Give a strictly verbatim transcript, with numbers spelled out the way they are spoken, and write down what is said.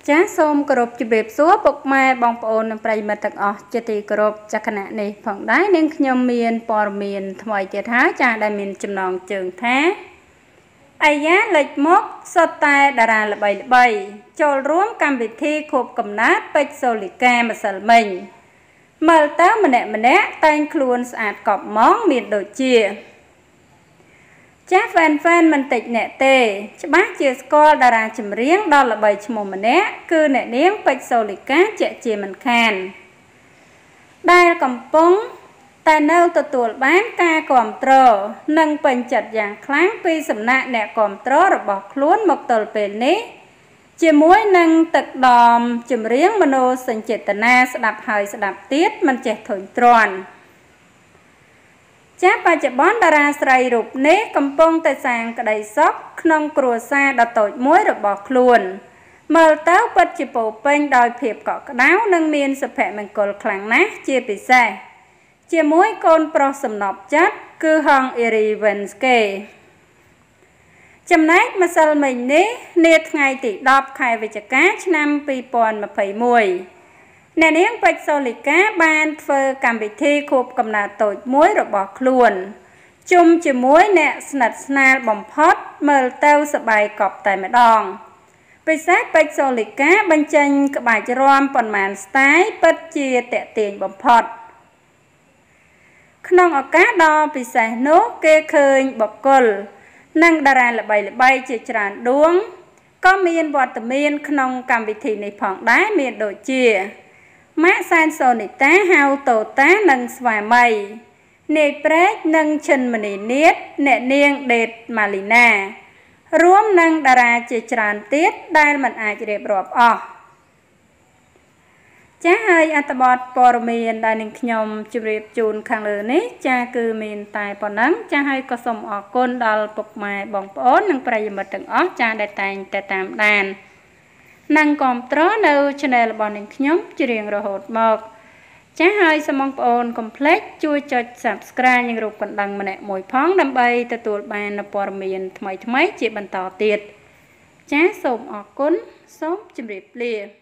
ចាសសូមគោរពជម្រាបសួរពុកម៉ែបងប្អូននិងប្រិយមិត្តទាំងអស់ជាទីគោរពចាស់គណៈនេះផងដែរនាងខ្ញុំមានព័ត៌មានថ្មីទៀតហើយចាស់ដែលមានចំណងជើងថាអាយ៉ាលេចមកសុទ្ធតែតារាល្បីល្បីចូលរួមកម្មវិធីខួបកំណើតពេជ្រសូលីកាម្សិលមិញមើលទៅម្នាក់ម្នាក់តែងខ្លួនស្អាតកប់ម៉ងមានដូចជាចាស់ហ្វេនហ្វេនមិនតិចអ្នកទេច្បាស់ជាស្គាល់តារាចម្រៀងដ៏ល្បីឈ្មោះម្នាក់គឺអ្នកនាងពេជ្រសូលីកាជាក់ជាមិនខានដែលកំពុងតែនៅទទួលបានការគាំទ្រនិងពេញចិត្តយ៉ាងខ្លាំងពីសំណាក់អ្នកគាំទ្ររបស់ខ្លួនមកទល់ពេលនេះជាមួយនឹងទឹកដមចម្រៀងមនោសញ្ចេតនាស្ដាប់ហើយស្ដាប់ទៀតមិនចេះធុញទ្រាន់ចាបច្ចុប្បន្នតារាស្រីរូបនេះកំពុងតែសាងក្តីសុខក្នុងគ្រួសារដ៏តូចមួយរបស់ខ្លួនមើលទៅពិតជាពោពេញដោយភាពកក់ក្ដៅនិងមានសុភមង្គលខ្លាំងណាស់ជាពិសេសជាមួយកូនប្រុសសំណប់ចិត្តគឺហងអ៊ីរីវិនស្កេចំណែកម្សិលមិញនេះនាថ្ងៃទីដប់ខែវិច្ឆិកាឆ្នាំពីរពាន់ម្ភៃមួយអ្នកនាងពេជ្រសូលីកាបានធ្វើកម្មវិធីខួបកំណើតតូចមួយរបស់ខ្លួនជុំជាមួយអ្នកស្និទ្ធស្នាលបំផុតមើលទៅសប្បាយកប់តែម្ដងពិសេសពេជ្រសូលីកាបញ្ចេញក្បាច់រាំប៉ុន្មានស្ទាយពិតជាតាក់ទាញបំផុតក្នុងឱកាសដ៏ពិសេសនោះគេឃើញបុគ្គលនិងតារាល្បីៗជាច្រើនដួងក៏មានវត្តមានក្នុងកម្មវិធីនេះផងដែរមានដូចជាម៉ាក់សែនសូនីតាហៅតូតានិងស្វាមីនាយព្រែកនិងឈិនមនីនាថអ្នកនាងដេតម៉ាលីណារួមនឹងតារាជាច្រើនទៀតដែលមិនអាចរៀបរាប់អស់ចាហើយអត្ថបទព័ត៌មានដែលនឹងខ្ញុំជម្រាបជូនខាងលើនេះចាគឺមានតែប៉ុណ្ណឹងចាហើយក៏សូមអរគុណដល់ពុកម៉ែបងប្អូននិងប្រិយមិត្តទាំងអស់ចាដែលតែងតែតាមដាននិងគាំទ្រនៅ channel របស់នាងខ្ញុំជារៀងរហូតមកចាហើយសូមបងប្អូនកុំភ្លេចជួយចុច Subscribe និងរូបកណ្ដឹងម្នាក់មួយផងដើម្បីទទួលបាននូវព័ត៌មានថ្មីៗជាបន្តទៀតចាសូមអរគុណសូមជម្រាបលា